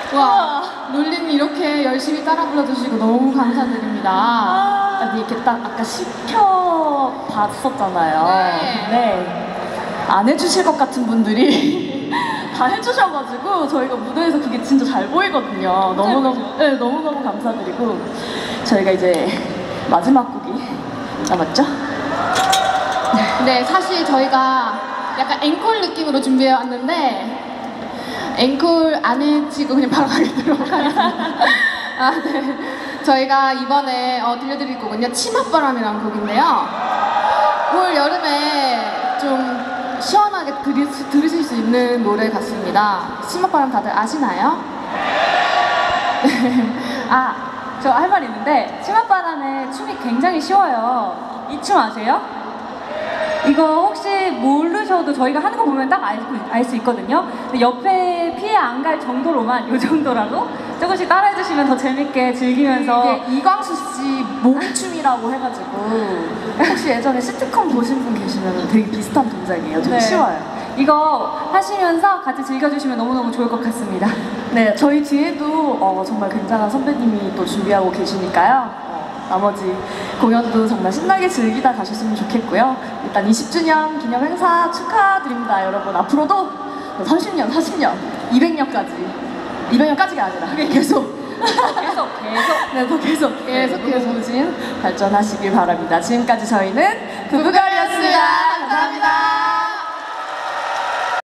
와, 롤린 이렇게 열심히 따라 불러주시고 너무 감사드립니다. 아니, 이렇게 딱 아까 시켜봤었잖아요. 네. 안 해주실 것 같은 분들이 다 해주셔가지고 저희가 무대에서 그게 진짜 잘 보이거든요. 너무너무 감사드리고 저희가 이제 마지막 곡이 남았죠? 네, 사실 저희가 약간 앵콜 느낌으로 준비해 왔는데 앵콜 안 해치고 그냥 바로 가도록 하겠습니다. 아, 네. 저희가 이번에 들려드릴 곡은요, 치맛바람이라는 곡인데요. 올 여름에 좀 시원하게 들으실 수 있는 노래 같습니다. 치맛바람 다들 아시나요? 네. 저 할 말 있는데 치맛바람에 춤이 굉장히 쉬워요. 이 춤 아세요? 이거 혹시 모르셔도 저희가 하는 거 보면 딱 알 수 있거든요. 근데 옆에 피해 안 갈 정도로만 이 정도라도 조금씩 따라해 주시면 더 재밌게 즐기면서 이광수 씨 몸춤이라고 해가지고 혹시 예전에 시트콤 보신 분 계시면 되게 비슷한 동작이에요. 좀 쉬워요. 이거 하시면서 같이 즐겨주시면 너무너무 좋을 것 같습니다. 네, 저희 뒤에도 정말 굉장한 선배님이 또 준비하고 계시니까요. 나머지 공연도 정말 신나게 즐기다 가셨으면 좋겠고요. 일단 20주년 기념 행사 축하드립니다, 여러분. 앞으로도 30년, 40년, 200년까지 200년까지가 아니라 계속 네, 더 계속 무진 발전하시길 바랍니다. 지금까지 저희는 부부가